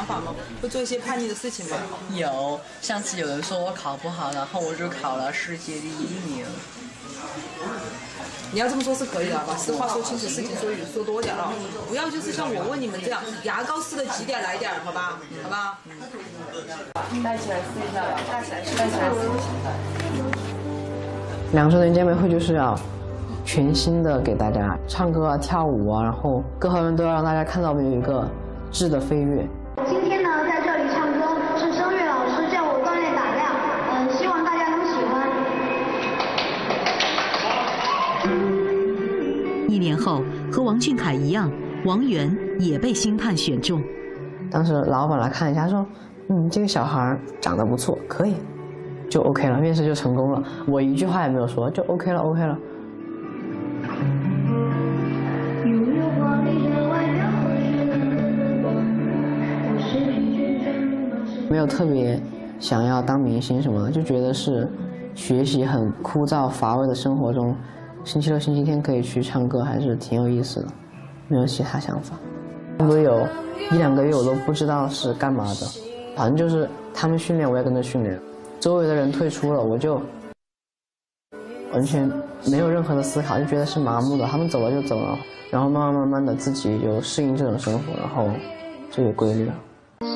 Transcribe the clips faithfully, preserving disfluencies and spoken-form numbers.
想法吗？会做一些叛逆的事情吗？ 有，上次有人说我考不好，然后我就考了世界第一名。 你要这么说是可以的，把实话说清楚，事情说说多点了，不要就是像我问你们这样牙膏似的挤点来点，好吧？好吧？ 带起来试一下吧，带起来试，带起来试一下。 两周年见面会就是要全新的给大家唱歌啊、跳舞啊，然后各方面都要让大家看到我们有一个质的飞跃。 今天呢，在这里唱歌是声乐老师叫我锻炼胆量，嗯，希望大家能喜欢。 一年后，和王俊凯一样，王源也被星探选中。 当时老板来看一下，说：“嗯，这个小孩长得不错，可以，就 OK 了，面试就成功了。”我一句话也没有说，就 OK 了 ，OK 了。没有特别想要当明星什么的，就觉得是学习很枯燥乏味的生活中，星期六、星期天可以去唱歌，还是挺有意思的，没有其他想法。差不多有一两个月我都不知道是干嘛的，反正就是他们训练我也跟着训练，周围的人退出了，我就完全没有任何的思考，就觉得是麻木的，他们走了就走了，然后慢慢慢慢的自己就适应这种生活，然后就有规律了。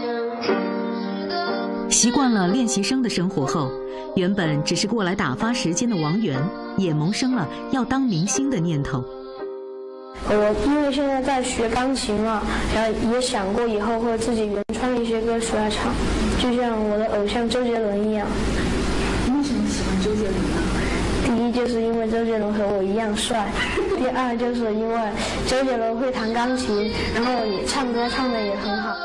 习惯了练习生的生活后，原本只是过来打发时间的王源，也萌生了要当明星的念头。 我因为现在在学钢琴嘛，然后也想过以后会自己原创一些歌出来唱，就像我的偶像周杰伦一样。 为什么喜欢周杰伦呢？ 第一就是因为周杰伦和我一样帅，第二就是因为周杰伦会弹钢琴，然后也唱歌唱得也很好。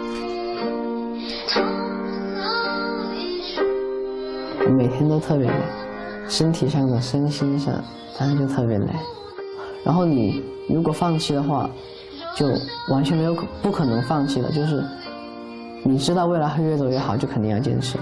我每天都特别累，身体上的、身心上，反正就特别累。然后你如果放弃的话，就完全没有不可能放弃了，就是你知道未来会越走越好，就肯定要坚持了。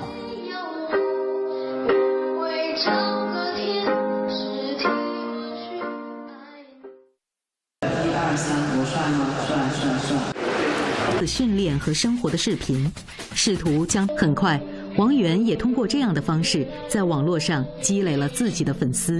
一二三，我帅吗？帅帅帅！ 训练和生活的视频，试图将很快。王源也通过这样的方式，在网络上积累了自己的粉丝。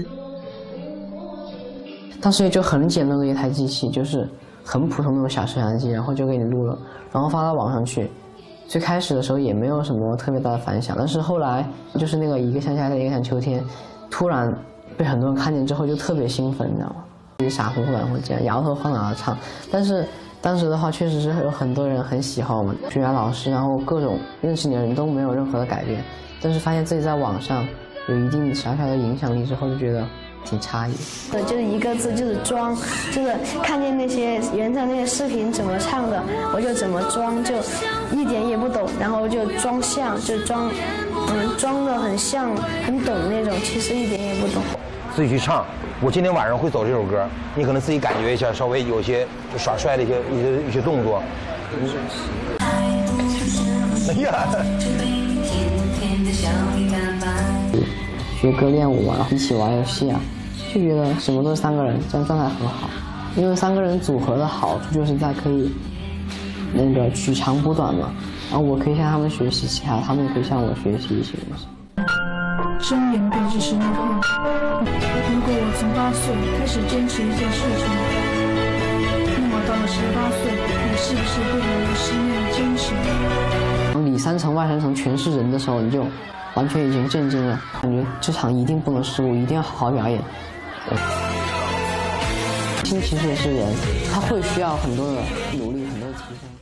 当时就很简陋的一台机器，就是很普通那种小摄像机，然后就给你录了，然后发到网上去。最开始的时候也没有什么特别大的反响，但是后来就是那个一个像夏天，一个像秋天，突然被很多人看见之后，就特别兴奋，你知道吗？自己傻乎乎然后这样摇头晃脑的唱，但是。当时的话，确实是有很多人很喜欢我们学员老师，然后各种认识你的人都没有任何的改变，但是发现自己在网上有一定小小的影响力之后，就觉得挺诧异。 我就是一个字，就是装，就是看见那些原唱那些视频怎么唱的，我就怎么装，就一点也不懂，然后就装像，就装，嗯，装的很像，很懂那种，其实一点也不懂。 自己去唱，我今天晚上会走这首歌，你可能自己感觉一下，稍微有些耍帅的一些一些一些动作。哎呀！ 学歌练舞啊，一起玩游戏啊，就觉得什么都是三个人，这样状态很好。因为三个人组合的好处就是在可以那个取长补短嘛，然后我可以向他们学习其他，他们也可以向我学习一些东西。 睁眼闭之时那刻，如果我从八岁开始坚持一件事情，那么到了十八岁，你是不是会有十年的坚持？ 当里三层外三层全是人的时候，你就完全已经震惊了，感觉这场一定不能失误，一定要好好表演。心其实也是人，他会需要很多的努力，很多的提升。